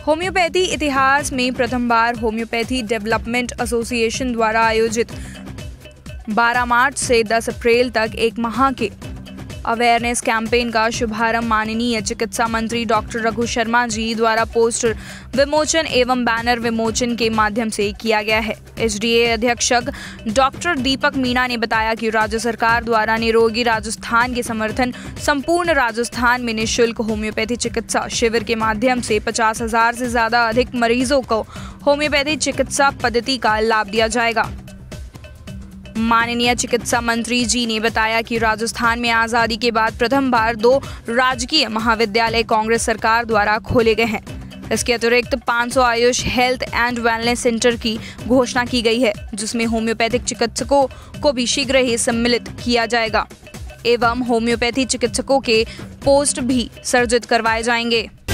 Homeopathy इतिहास में प्रथम बार होम्योपैथी डेवलपमेंट एसोसिएशन द्वारा आयोजित 12 मार्च से 10 अप्रैल तक एक माह के अवेयरनेस कैंपेन का शुभारंभ माननीय चिकित्सा मंत्री डॉक्टर रघु शर्मा जी द्वारा पोस्टर विमोचन एवं बैनर विमोचन के माध्यम से किया गया है। एचडीए अधीक्षक डॉक्टर दीपक मीणा ने बताया कि राज्य सरकार द्वारा निरोगी राजस्थान के समर्थन संपूर्ण राजस्थान में निःशुल्क होम्योपैथी चिकित्सा शिविर के माध्यम से 50,000 से ज्यादा अधिक मरीजों को होम्योपैथी चिकित्सा पद्धति का लाभ दिया जाएगा। माननीय चिकित्सा मंत्री जी ने बताया कि राजस्थान में आज़ादी के बाद प्रथम बार 2 राजकीय महाविद्यालय कांग्रेस सरकार द्वारा खोले गए हैं। इसके अतिरिक्त 500 Ayush health and wellness centre की घोषणा की गई है, जिसमें होम्योपैथिक चिकित्सकों को भी शीघ्र ही सम्मिलित किया जाएगा एवं होम्योपैथी चिकित्सकों के पोस्ट भी सृजित करवाए जाएंगे।